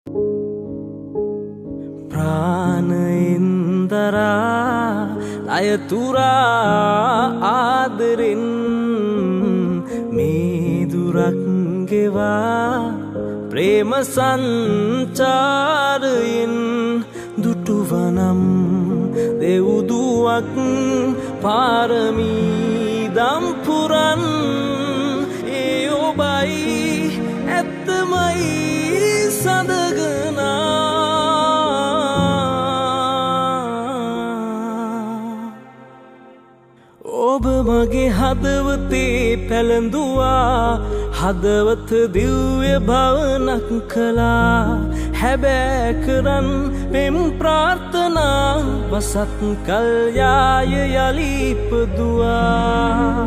ප්‍රාණයෙන්දරා අයතුරා ආදරෙන් මේ දුරක් ගෙවා ප්‍රේම සංචාරයෙන් දුටුවනම් දෙව්දුවක් පාරමී දම්පුරන් ඒ ඔබයි ඇත්තමයි සඳගනා ඔබ මගේ හදවතේ පැළඳුවා හදවත දිව්‍ය භවනක් කළා හැබෑ කරන් පෙම් ප්‍රාර්ථනා වසත් කල් යාය යලි ඉපදුවා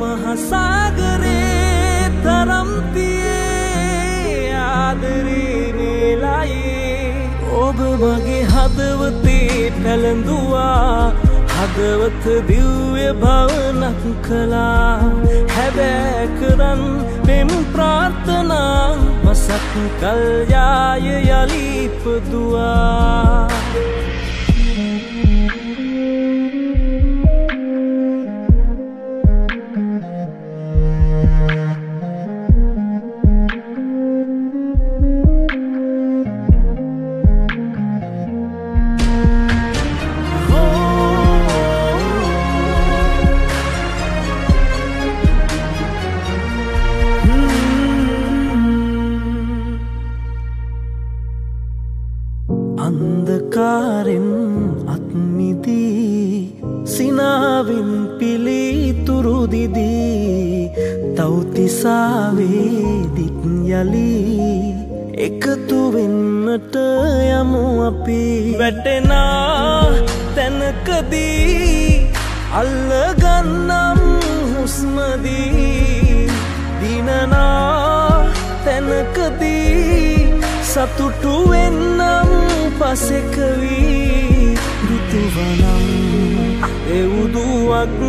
මහසාගරේ තරම් තියේ ආදරේ නෙලයි ඔබ මගේ හදවතේ පැළඳුවා හදවත දිව්‍ය භවනක් කළා හැබෑ කරන් පෙම් ප්‍රාර්ථනා වසක් කල් යාය යලි ඉපදුවා අන්ධකාරෙන් අත්මිදී සිනාවෙන් පිළිතුරු දිදී තව්තිසාවේ දික් යලි එකතු වෙන්නට යමු අපි වැටෙනා තැනකදී අල්ලගන්නම් හුස්මදී දිනනා තැනකදී සතුටු වෙන්නම් පසෙක වී දුටුවනම් එවුදුවක්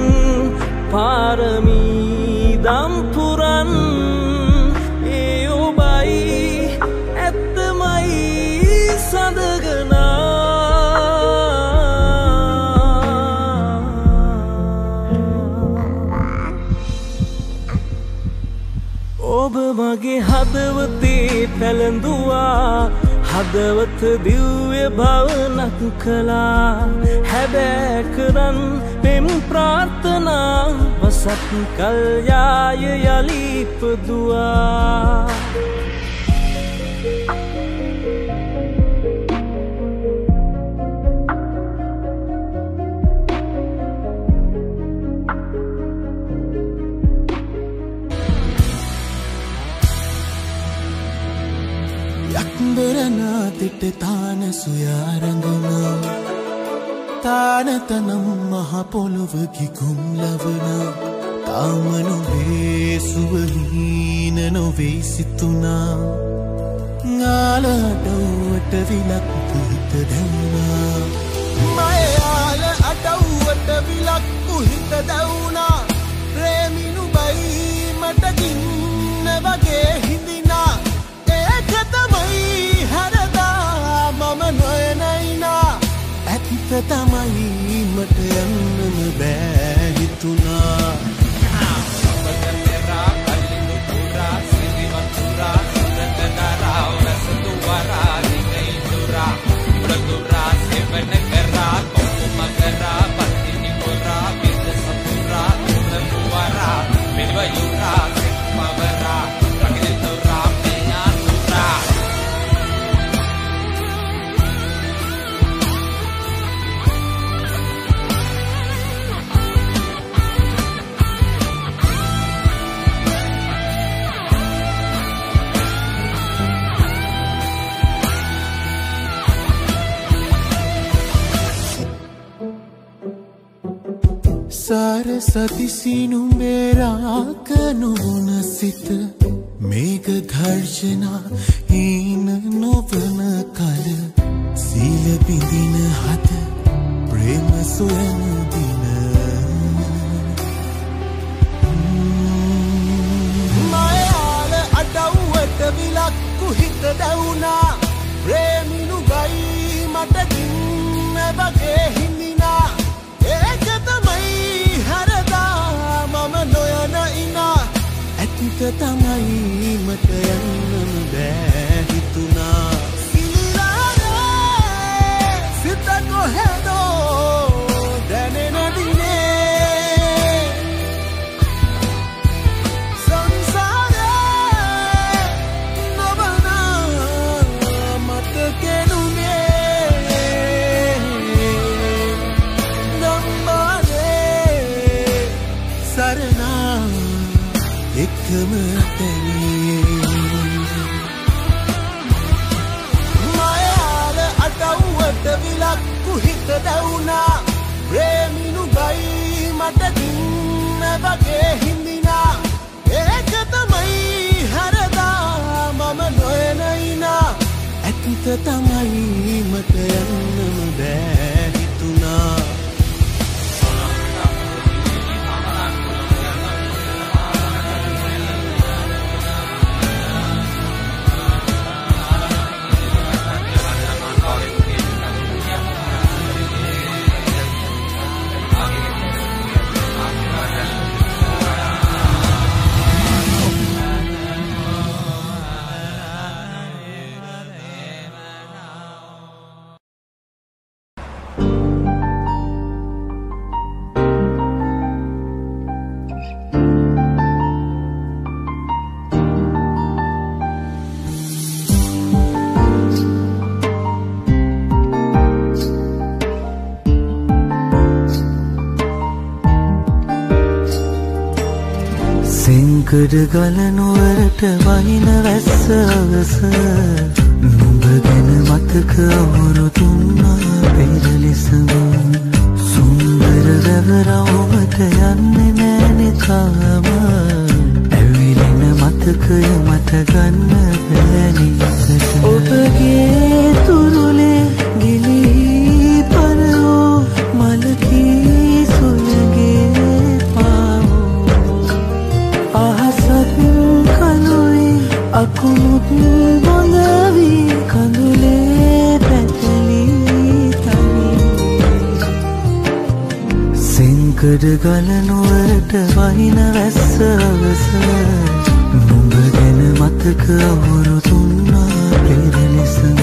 පාරමී දම්පුරන් ඒ ඔබයි ඇත්තමයි සඳගනා ඔබ මගේ හදවතේ පැළඳුවා හදවත දිව්‍ය භවනක් කළා හැබෑ කරන් පෙම් ප්‍රාර්ථනා වසත් කල් යාය යලි ඉපදුවා yakberanathite taana suyarangana taanatanam maha poluwa gigum lavana taamanu vesuwahina nove situna ngala dawata vilak puhita dauna mayala adawata vilak puhita dauna preminu bai mata ginna wage hindina ekathamai harada mama noyanaina ඇත්තතමයි මට යන්නම බෑ හිතුනා සරසති සිනුඹේරාක නොවන සිත මේක ඝර්ෂණා හීන නොවන කල සීල බිඳින හත ප්‍රේම සොයන දින මයාල අඩව්වට විලක්කු හිත දැවුනා ප්‍රේමිනුගයි මට කින්න වගේ හිඳිනා ඒක තමයි හරදා මම නොයන ඉනා ඇතික තමයි මට යන්නම බෑ හිතුනා සිලිලානේ සිත කොහෙදෝ දැනෙන දිනේ සංසාරේ නොබනා මට කෙනුනේ නම්බරේ සරනා එකම මායාල අටව්වට විලක්කු හිත දැවුනා ප්‍රේමිනුගයි මට දින්න වගේ හිඳිනා ඒක තමයි හරදා මම නොයන ඉනා ඇතිත තමයි මට යන්නම බෑ හිතුනා සිංකඩ ගල නුවරට වහින වැස්ස අවස නුඹ ගැන මතක අහුරු දුන්නා පෙර ලෙසම සුන්දර වැවරවුමට යන්නේ නෑනේ තාම ඇවිලෙන මතකය මට ගන්න බැහැ ඔබගේ තුරුලේ ගිලී පරවෝ මලකී සුළගේ අකුමුත් බොඳවී කඳුලේ පැටලී තනි සිංකඩ ගල නුවරට වහින වැස්ස අවස නුඹ ගැන මතක අහුරු දුන්නා පෙර ලෙසම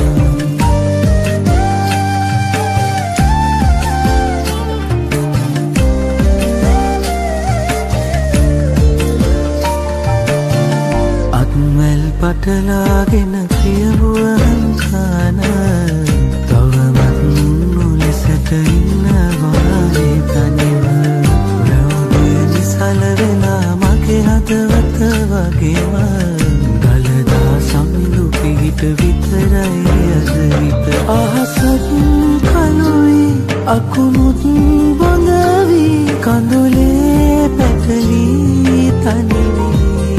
පටලාගෙන ප්‍රියවුවන් කාන තවමත් නුලෙසට ඉන්නවානේ තනිව වැව්දිය නිසල වෙලා මගේ හදවත වගේම ගලදා සමිඳු පිහිට විතරයි අද විත අහසත් කළුයි අකුමුත් බොඳවී කඳුලේ පැටලී තනිවී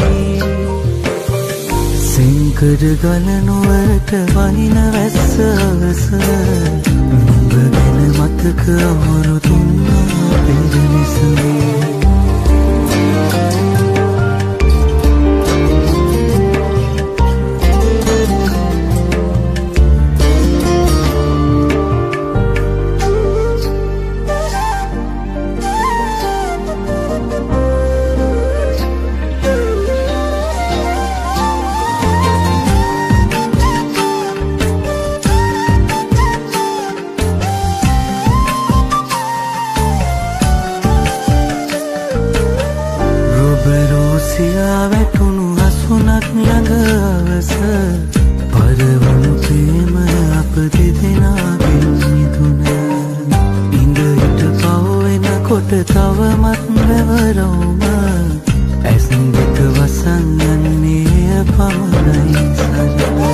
සිංකඩ ගල නුවරට වහින වැස්ස අවස නුඹ ගැන මතක අහුරු දුන්නා පෙර ලෙසම වැටුණු හසුනක් ළඟ අවස පරවුණු ප්‍රේම අප දෙදෙනාගෙන් මිදුන ඉඳ හිට පව වෙනකොට තවමත් වැවරවුම ඇස් දෙක වසන් යන්නේ පමණයි සරණ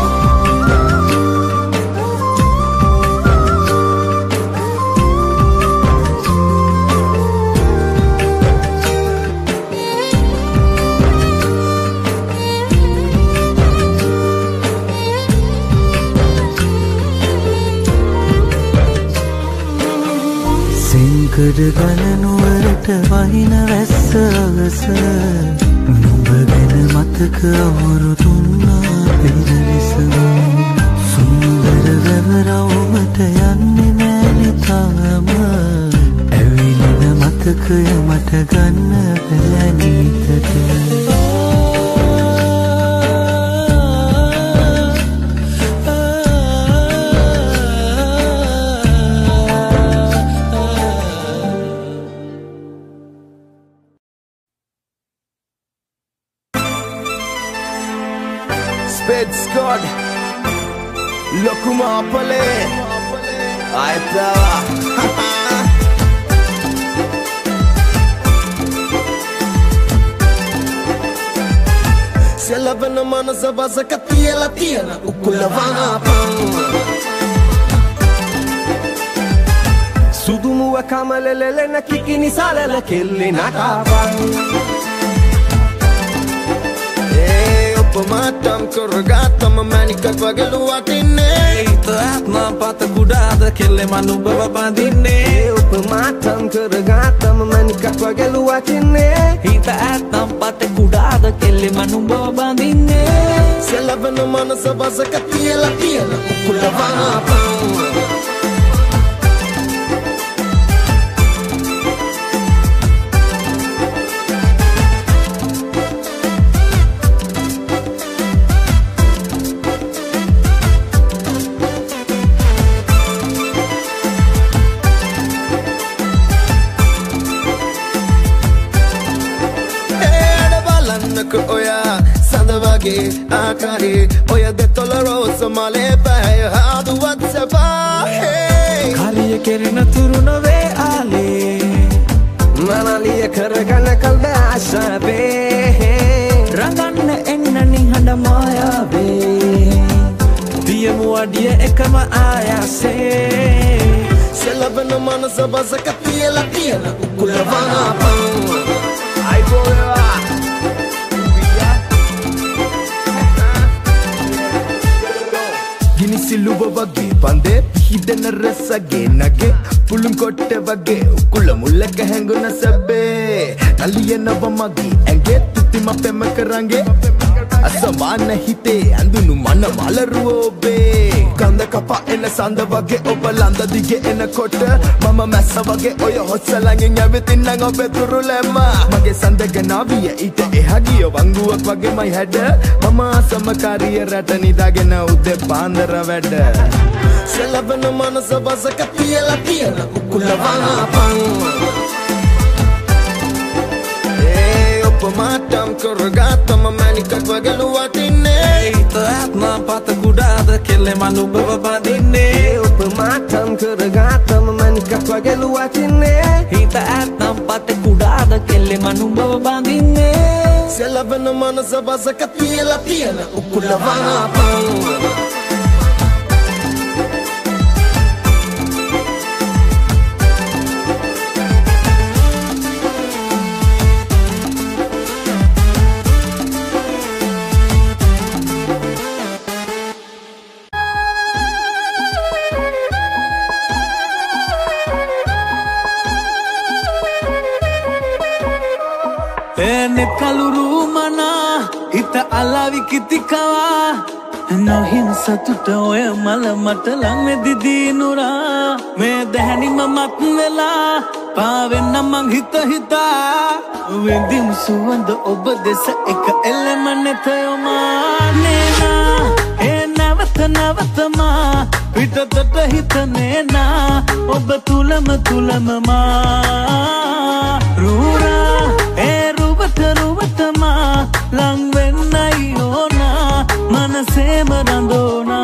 සිංකඩ ගල නුවරට වහින වැස්ස අවස නුඹ ගැන මතක අහුරු දුන්නා පෙර ලෙසම මතකය මට ගන්න බැලනීතට Sped Squad Lokuma Pale Aitawa Selavana manasa basa katiyala tiyana ukulavana pang Sudumuwa kamalelele na kikini salala kelli nakapan Pematam kurgatam manikak wagaluatine Ito atma pata kudada kelle manu baba bandine Pematam kurgatam manikak wagaluatine Ito atma pata kudada kelle manu baba bandine Selavana manasa basa katiyala tiyana ukulavana pang Oya sandavage akare oya de tolorosa male pay hadu watsaba hey kaliye kerina turuna ve ale manaliye karagana kalda asabe ranganna enna ni handa maya ve diyamu adiye ekama ayase selabana manasa basakatiyala tiyana ukulavana pang ai boya Siluba wage pande hidena rasage nage pulum kotte wage ukula mullaka hanguna sabbe naliyana wamagi ange tutima pema karange asamana hite andunu mana malaruwa obbe kanda kapa ena sanda wage obalanda dige ena kotte mama massa wage oya hossalangen yavetinnan obbe turulemma mage sandaga naviya ite ehagiya wanguwak wage mai hada mama samakariya rata nidagena udde pandara wedda selavana manasa basa katiyala tiyana ukulavana pang Pematam kurgatam manikak wagaluatine Ito atma pata kudada kelle manu baba bandine Pematam kurgatam manikak wagaluatine Ito atma pata kudada kelle manu baba bandine Selavana manasa basa katiyala tiyana ukulavana pang Net kaluru mana ita alavi kitikawa no hin satuta oya mala matalang me didi nura me dehani mamat vela pavenna mang hita hita wendim suwanda obadesa ek elemane thayoma nena e navatama pitata hitanena ob tulam ma rura ruvatama lang venayona manase marandona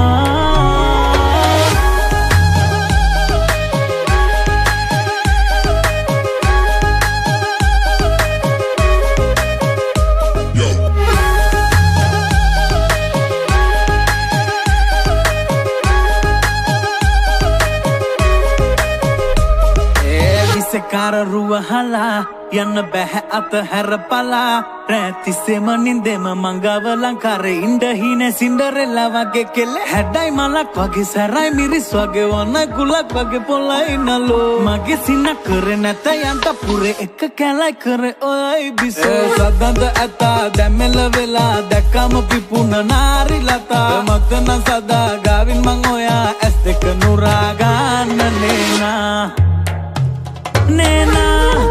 Kara ruwa hala yanna beha at harapala rati se manindema mangavalan kare inda hine cinderella wage kelle hadai malak wage sarai miris wage wana gulak wage polai nalo mage sina kare nata yanta pure ek kalai kare oi biso sadanda ata damela vela dakam pipuna nari lata matna sada gavin mangoya estek nuragan nena Nena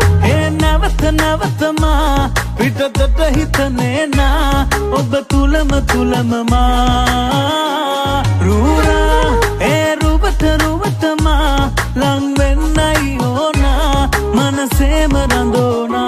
නැවතමා පිටතට හිතනේ නා ඔබ තුලම මා රූරා ඒ රුවටමා ලං වෙන්නයි ඕනා මනසේම රඳෝනා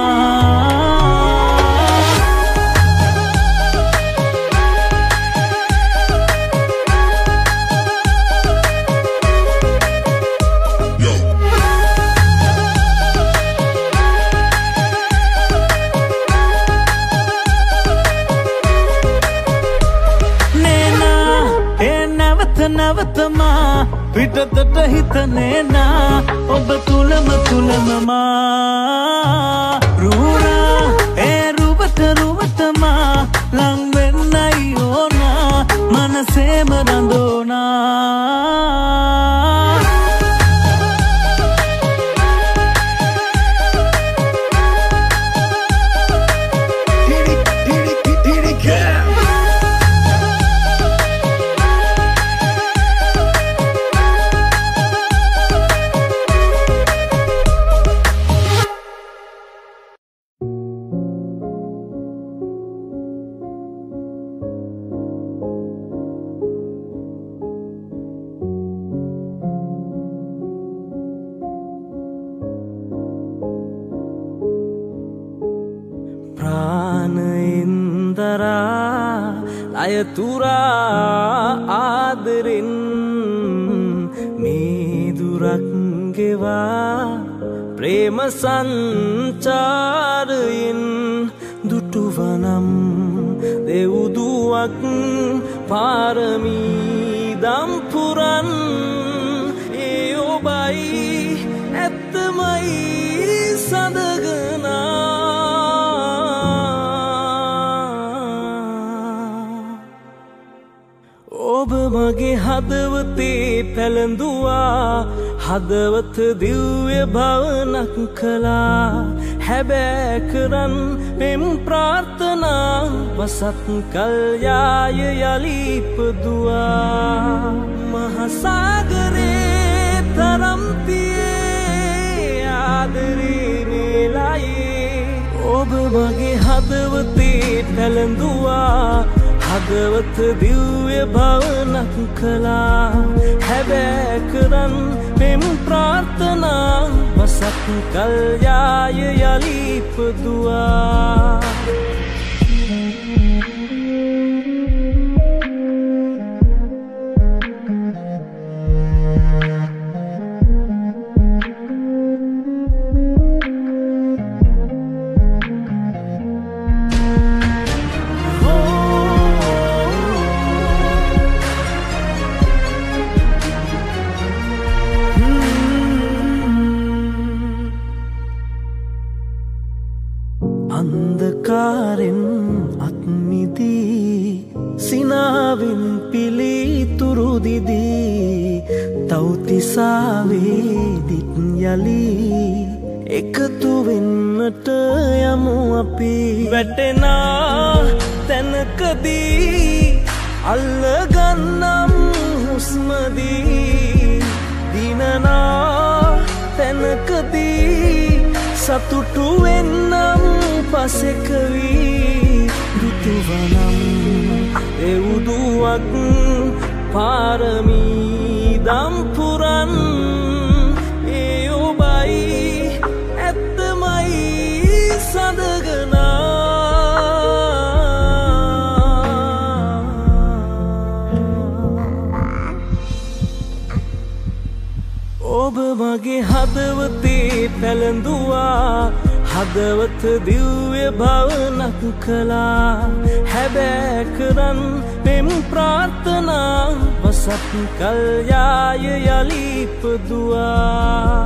නැවතමා පිටතට හිතනේ නා ඔබ තුලම මා රූරා ඒ රුවටමා ලං වෙන්නයි ඕනා මනසේම රඳෝනා අයතුරා ආදරෙන් මේ දුරක් ගෙවා ප්‍රේම සංචාරයෙන් දුටුවනම් දෙව්දුවක් පාරමී දම් පුරන් ඒ ඔබයි ඇත්තමයි සඳගනා ඔබ මගේ හදවතේ පැළඳුවා හදවත දිව්‍ය භවනක් කළා හැබෑ කරන් පෙම් ප්‍රාර්ථනා වසත් කල් යාය යලි ඉපදුවා මහසාගරේ තරම් තියේ ආදරේ නෙලයි ඔබ මගේ හදවතේ පැළඳුවා හදවත දිව්‍ය භවනක් කළා හැබෑ කරන් පෙම් ප්‍රාර්ථනා වසක් කල් යාය යලි ඉපදුවා අන්ධකාරෙන් අත්මිදී සිනාවෙන් පිළිතුරු දිදී තව්තිසාවේ දික් යලි එකතු වෙන්නට යමු අපි වැටෙනා තැනකදී අල්ලගන්නම් හුස්මදී දිනනා තැනකදී සතුටු වෙන්නම් පසෙකවී දුටුවනම් එවුදුවක් පාරමී දම් පුරන් ඒ ඔබයි ඇත්තමයි සඳගනා ඔබ මගේ හදවතේ පැළඳුවා හදවත දිව්‍ය භවනක් කළා හැබෑ කරන් පෙම් ප්‍රාර්ථනා වසත් කල් යාය යලි ඉපදුවා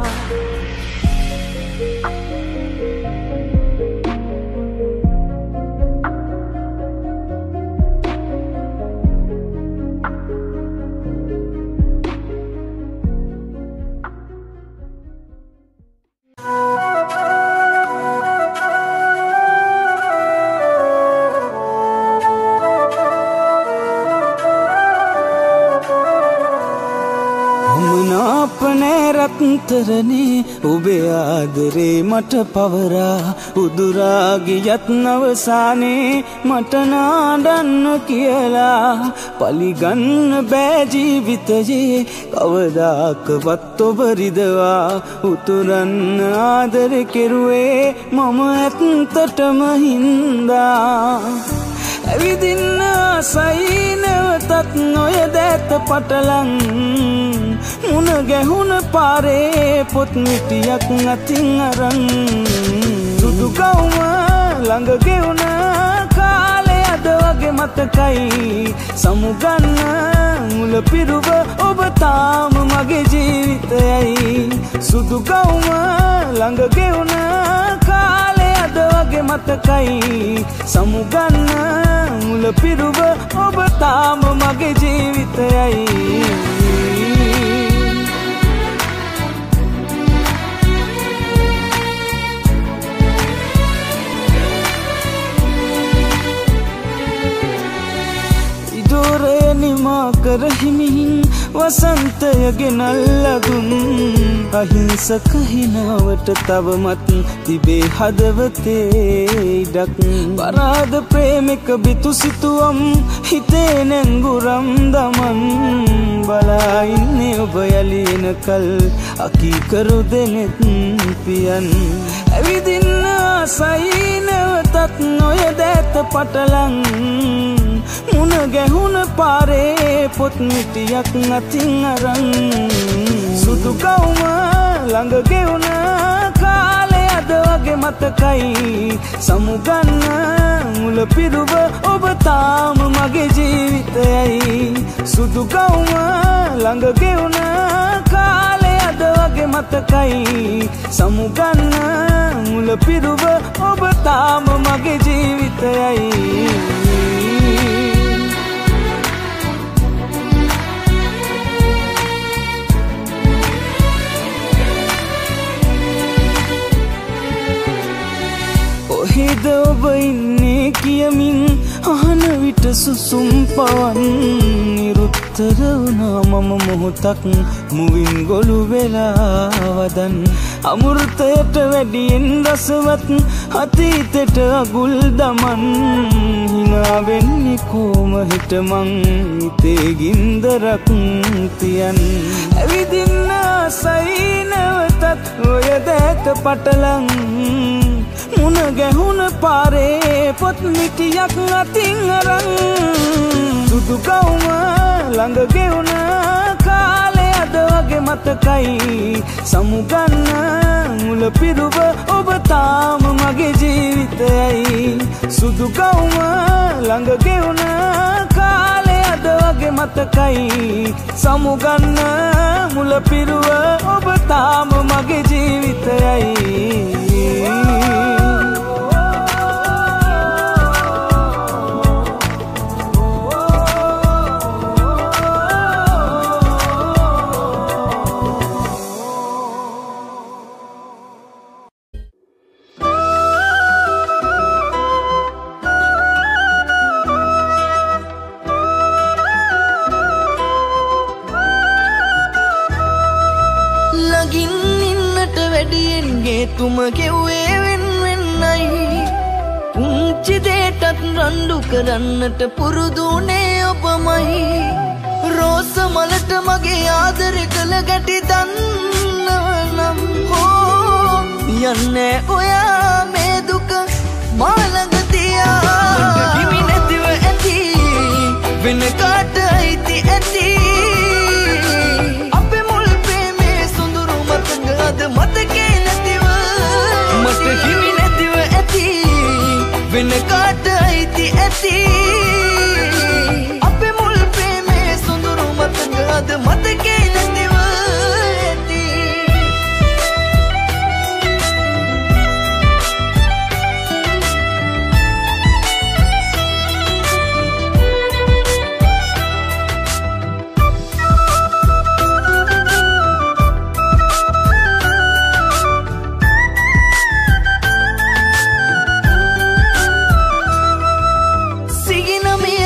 අපනේ රත්තරනේ ඔබේ ආදරේ මට පවරා උදුරා ගියත් නවසානේ මට නාඩන්න කියලා පලිගන්න බෑ ජීවිතයේ කවදාකවත් ඔබ රිදවා උතුරන්න ආදර කෙරුවේ මම ඇත්තටම හින්දා ඇවිදින්න ආසයි නැවතත් නොය දැත පටලන් මුණ ගැහුණ පාරේ පොත් මිටියක් අතින් අරන් සුදු කවුම ළඟ ගෙවුණ කාලේ අද වගේ මතකයි සමුගන්න මුල පිරුව ඔබ තාම මගේ ජීවිතයයි සුදු කවුම ළඟ ගෙවුණ කාලේ අද වගේ මතකයි සමුගන්න මුල පිරුව ඔබ තාම මගේ ජීවිතයයි නිමා කරහිමින් වසන්තය ගෙනල්ලදුන් අහිංසක හිනාවට තවමත් තිබේ හදවතේ ඉඩක් පරාද ප්‍රේමික බිතු සිතුවම් හිතේ නැංගුරම් දමන් බලා ඉන්නේ ඔබ යලිනකල් අකීකරු දෙනෙත් පියන් ඇවිදින්න ආසයි නැවතත් නොය දැත පටලන් මුණ ගැහුණ පාරේ පොත් මිටියක් අතින් අරන් සුදු කවුම ළඟ ගෙවුණ කාලේ අද වගේ මතකයි සමුගන්න මුල පිරුව ඔබ තාම මගේ ජීවිතයයි සුදු කවුම ළඟ ගෙවුණ කාලේ අද වගේ මතකයි සමුගන්න මුල පිරුව ඔබ තාම මගේ ජීවිතයයි කොහෙද ඔබ ඉන්නේ කියමින් අහන විට සුසුම් පවන් නිරුත්තර වුණා මම මොහොතක් මුවින් ගොළු වෙලා වදන් අමෘතයට වැඩියෙන් රසවත් අතීතයට අගුල් දමන් හිනා වෙන්නේ කොම හිට මං හිතේ ගින්දරක් තියන් ඇවිදින්න ආසයි නැවතත් ඔය දැත පටලන් මුණ ගැහුණ පාරේ පොත් මිටියක් අතින් අරන් සුදු කවුම ළඟ ගෙවුණ කාලේ අද වගේ මතකයි සමුගන්න මුල පිරුව ඔබ තාම මගේ ජීවිතයයි සුදු කවුම ළඟ ගෙවුණ කාලේ අද වගේ මතකයි සමුගන්න මුල පිරුව ඔබ තාම මගේ ජීවිතයයි තුම ගෙව්වේ වෙන් වෙන්නයි පුංචි දෙයටත් රණ්ඩු කරන්නට පුරුදුනේ ඔබමයි රෝස මලට මගේ ආදරේ කළ ගැටි දන්නවනම් හෝ යන්නේ ඔයා මේ දුක මා ළඟ තියා හිමි නැතිව ඇති වෙන කාට අයිති ඇති අපේ මුල් ප්‍රේමේ සොඳුරු මතක අද මතකේ මට හිමි නැතිව ඇති වෙන කාට අයිති ඇති අපේ මුල් ප්‍රේමේ සොඳුරු මතක අද මතකේ නැතිව ඇති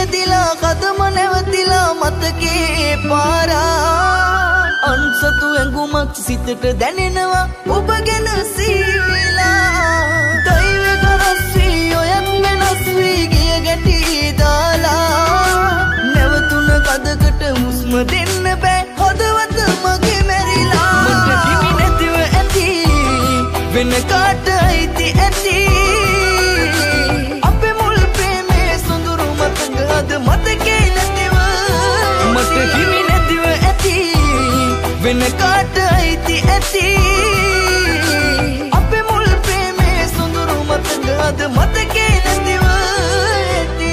මතකේ පාරා අන්සතු ඇඟ සිතට දැනෙනවා ඔබ ගැන සීලා දෛව කරස්සී ඔයත් වෙනස් වී ගිය ගැටි දාලා නැවතුන කදකට හුස්ම දෙන්න බෑ හදවත මගේ මැරිලා මට හිමි නැතිව ඇති වෙන කාට අයිති ඇති අපේ මුල් ප්‍රේමේ සොඳුරු මතක අද මතකේ නැතිව මට හිමි නැතිව ඇති වෙන කාට අයිති ඇති අපේ මුල් ප්‍රේමේ සොඳුරු මතක අද මතකේ නැතිව ඇති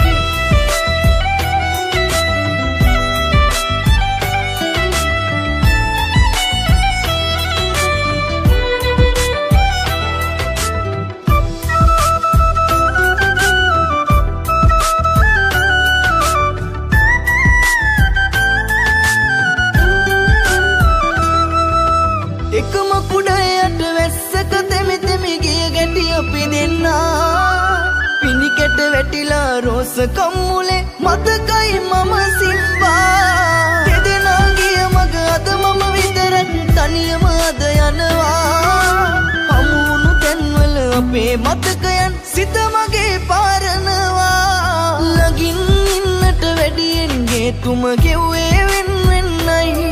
එකම කුඩයට වැස්සක තෙමි තෙමි ගිය ගැටි අපි දෙන්නා පිනිකැට වැටිලා රෝස කම්මුලේ මතකයි මම සිම්බා දෙදෙනා ගිය මග අද මම විතරක් තනියම අද යනවා හමුුණු තැන්වල අපේ මතකයන් සිත මගේ පාරනවා ළඟින් ඉන්නට වැඩියෙන් ගේතුම ගෙව්වේ වෙන් වෙන්නයි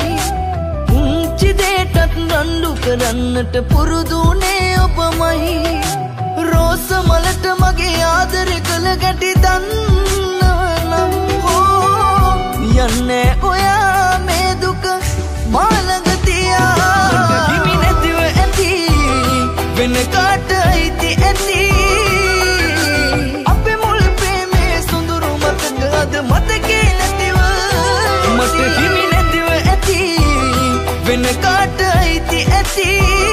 දේටත් රණ්ඩු කරන්නට පුරුදුනේ ඔබමයි රෝස මලට මගේ ආදරය කළ ගැටි දන්නවනම් හෝ යන්නේ ඔයා මේ දුක මාළඟ තියා මට හිමි නැතිව ඇති වෙන කාට අයිති ඇති අපේ මුල් ප්‍රේමේ සොඳුරු මතක අද මතකේ නැතිව මට හිමි නැතිව ඇති වෙන කාට අයිති ඇති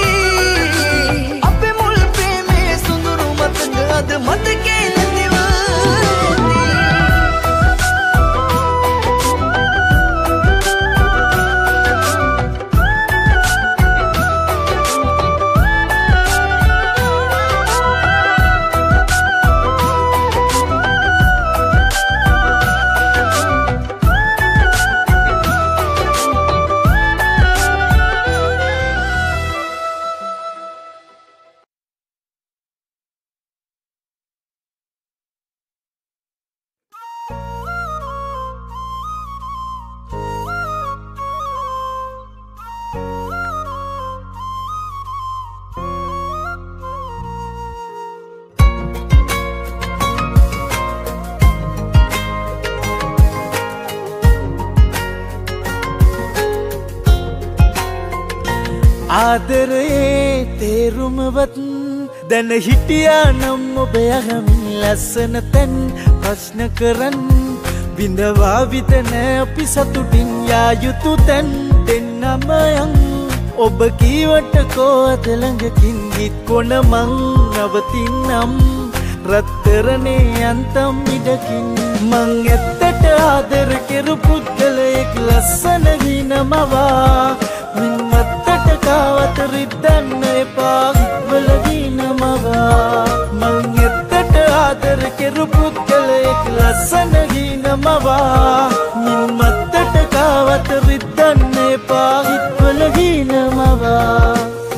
අපේ මුල් ප්‍රේමේ සොඳුරු මතක අද මතකේ නැතිව ආදරයේ තේරුමවත් දැන හිටියා නම් ඔබ යහමින් ලස්සන තැන් ප්‍රශ්න කරන් විඳවා විතන අපි සතුටින් යා යුතු තැන් දෙන්නම යන් ඔබ කීවට කෝ අද ළඟකින් හිත් කොන මං නවතින්නම් රත්තරනේ යන්තම් ඉඩකින් මං ඇත්තට ආදර කෙරු පුද්ගලයෙක් ලස්සන හිනමවා මින් මත්තට කාවත රිද්දන්න එපා හිත්වලදීනමවා මං ඇත්තට ආදර කෙරු පුද්ගලයෙක් ලස්සන හිනමවා මින් මත්තට කාවත රිද්දන්න එපා හිත්වලදීනමවා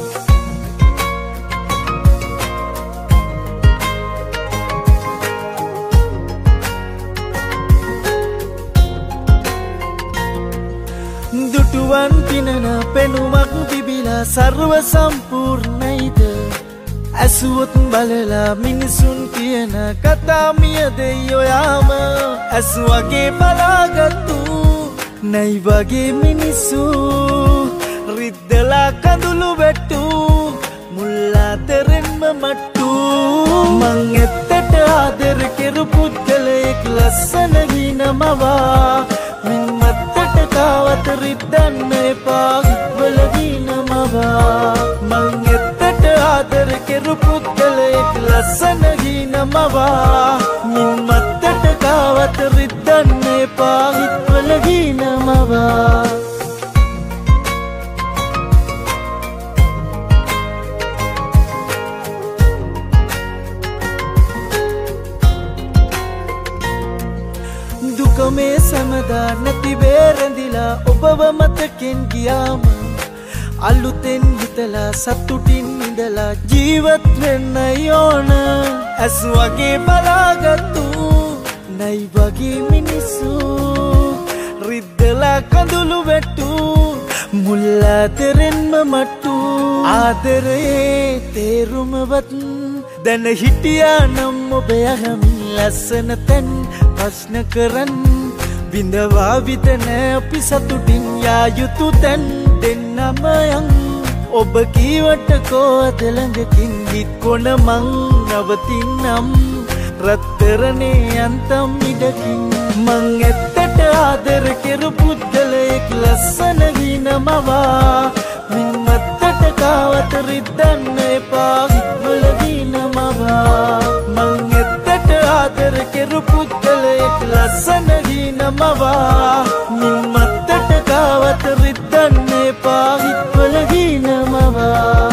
දුටුවන් පිනන පෙනුමක් තිබිලා සර්ව සම්පූර්ණයිද ඇසුවොත් බලලා මිනිසුන් කියන කතා මිය දෙයොයාම ඇසු වගේ බලාගත්තු නැයි වගේ මිනිස්සු රිද්දලා කඳුළු වැට්ටු මුල්ලාතරෙන්ම මට්ටු මං ඇත්තට ආදර කෙරු පුද්ගලයෙක් ලස්සන හිනමවා මින් මත්තට කාවත රිද්දන්න එපා හිත්වලදීනමවා මං ඇත්තට ආදර කෙරු පුද්ගලයෙක් ලස්සන හිනමවා මින් මත්තට කාවත රිද්දන්න එපා හිත්වලදීනමවා මේ සමදා නැති වේරඳිලා ඔබව මතකෙන් ගියාම අලුතෙන් හිතලා සතුටින් ඉඳලා ජීවත් වෙන්න ඕන. ඇස් වගේ බලාගත්තු නයි වගේ මිනිස්සු රිද්දලා කඳුළු වැට්ටු මුල්ලා තෙරෙන්ම මට්ටු ආදරේ තේරුමවත් දැන හිටියා නම් ඔබ යහමින් ලස්සන තැන් ප්‍රශ්න කරන් බිඳවා විතන අපි සතුටින් යා යුතු තැන් දෙන්නම යන් ඔබ කීවට කෝද ළඟකින් හිත් කොන මං නවතින්නම් රත්තරනේ යන්තම් ඉඩකින් මං ඇත්තට ආදර කෙරු පුද්ගලයෙක් ලස්සන ගිනමවා මින් මත්තට කාවත රිද්දන්න එපා හිත්වල ගිනමවා මං ඇත්තට ආදර කෙරු පුද්ගලයෙක් ලස්සන ගිනමවා මින් මත්තට කාවත රිද්දන්න එපා හිත්වල ගිනමවා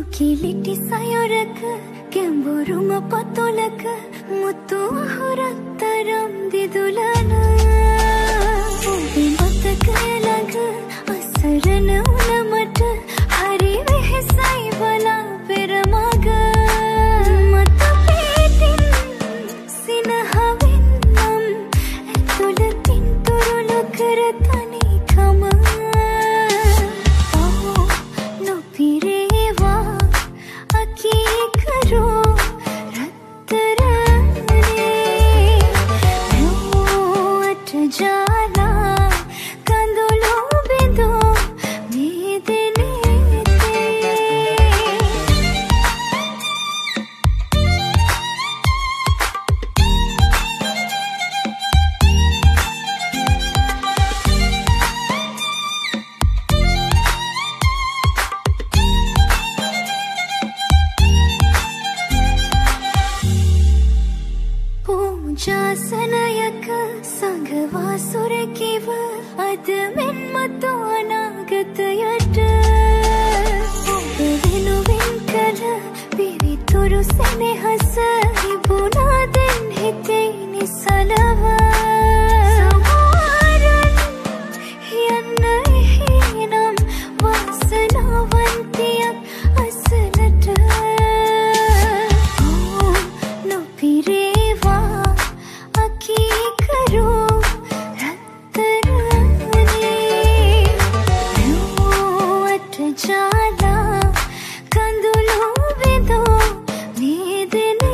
කිලිටි සයොරක ගැඹුරුම පොතුලක මුතු අහුරක්තරම් දිදුලන ඔබේ මතකය ළඟ අසරණ වුණමට හරි වෙහෙසයි බලා පෙරමග මත පිටින් සිනහවෙන් නම් ඇතුළතින් තුරුළු කර තනිකම නොපිරේවා අකී කරෝ Jala kandulu bidu Jasanayaka sangva surakiva admen mato anagatayata Obevenu venkala pivituru senehasa ibunaden hiteni salava Samaran yanna hinam vasanavantiyak asalata no pireva Aki karo rattarane nuwat jala kandulu bidu vedane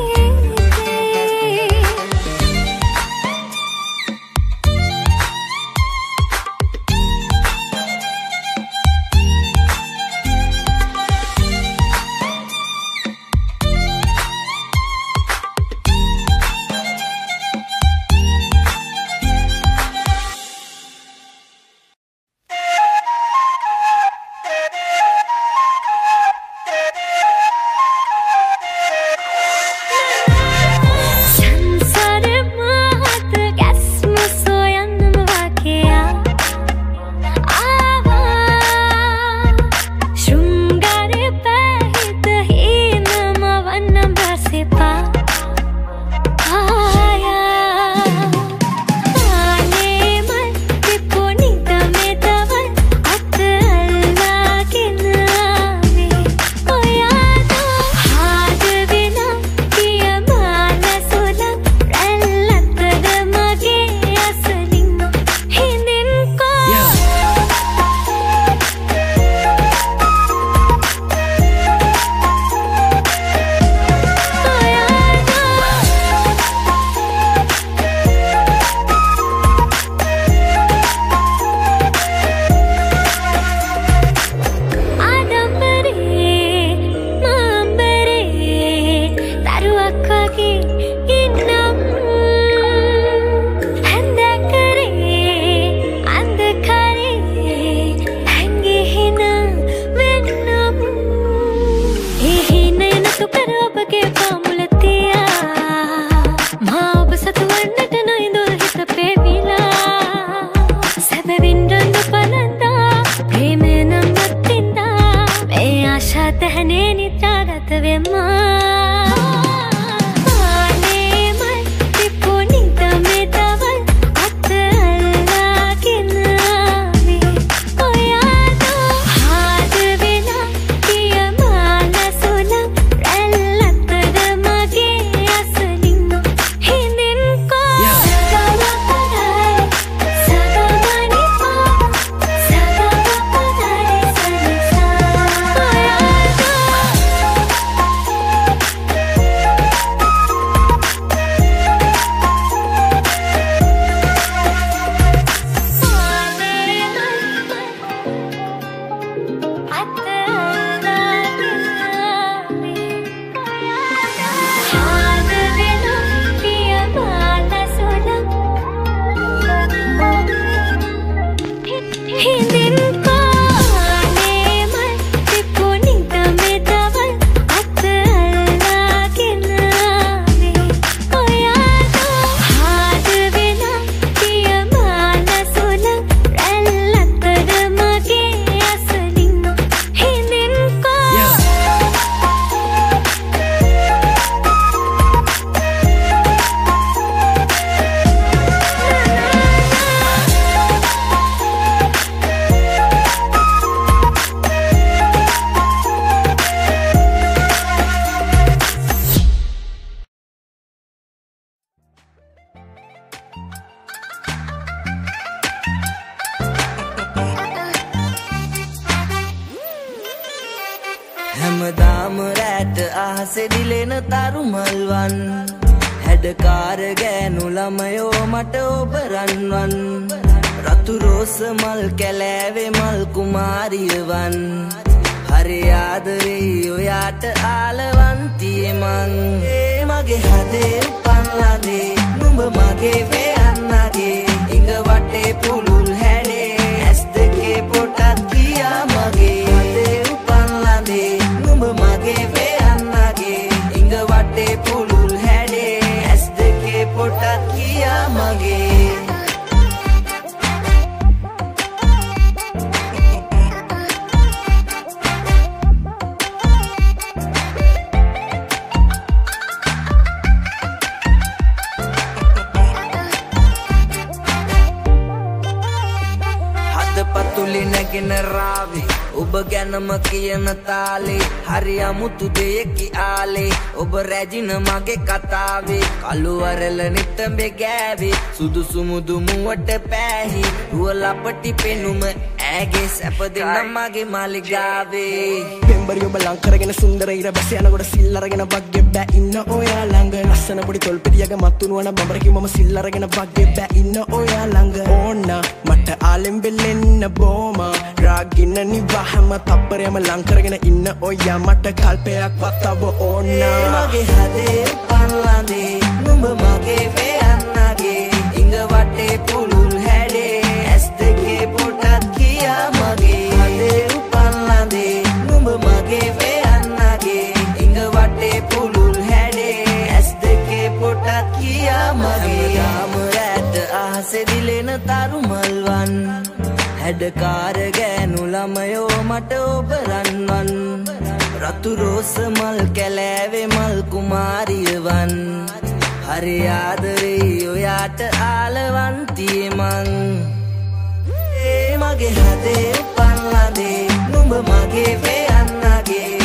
හැමදාම රැට අහසේ දිලෙන තරු මල්වන් හැඩකාර ගෑනු ළමයෝ මට ඔබ රන්වන් රතු රෝස මල් කැලෑවේ මල් කුමාරියවන් හරි ආදරේ ඔයාට ආලවන්තියේ මං ඒ මගේ හදේ උපන්ලදේ නුඹ මගේ වේයන්නගේ ඉඟ වටේ පුළුල් හැඩේ ඇස් දෙකේ පොටත් කියා මගේ හදේ උපන්ලදේ නුඹ මගේ වේයන්නගේ ඉඟ වටේ පුළුල් හැඩේ ඇස් දෙකේ පොටත් කියා මගේ පතුලි නැගෙන රාවේ ඔබ ගැනම කියන තාලේ හරි අමුතු දෙයකි ආලේ ඔබ රැජින මගේ කතාවේ කළු වරල නිතඹේ ගෑවේ සුදු සුමුදු මුවට පෑහි රුව ලපටි පෙනුම ඇගේ සැප දෙන්න මගේ මාලිගාවේ පෙම්බරි ඔබ ලං කරගෙන සුන්දර ඉර බැස යනකොට සිල් අරගෙන බග්ගේ බෑ ඉන්න ඔයා ළඟ ලස්සන පොඩි තොල් පිටියක මත්තුනුවන බඹරකි මම සිල් අරගෙන බග්ගේ බෑ ඉන්න ඔයා ළඟ ඕන්න මට ආලෙම් බෙල්ලෙන්න බෝම රාගින්න නිවහම තප්පරයම ලං කරගෙන ඉන්න ඔයා මට කල්පයක් වත්තව ඕන්න මගේ හදේ පන්ලඳේ නුඹ මගේ වේයන්නගේ ඉඟ වටේ පුළුල් හැඩේ ඇස් දෙකේ පොටත් කියා මගේ හදේ උපන්ලඳේ නුඹ මගේ වේයන්නගේ ඉඟ වටේ පුළුල් හැඩේ ඇස් දෙකේ පොටත් කියා මගේ යාම රැට අහසේ දිලෙන තරු මල්වන් හැඩකාර ගෑනු ළමයෝ මට ඔබ රන්වන් රතු රෝස මල් කැලෑවේ මල් කුමාරියවන් හරි ආදරේ ඔයාට ආලවන්තියේ මං ඒ මගේ හදේ උපන්ලදේ නුඹ මගේ වේයන්නගේ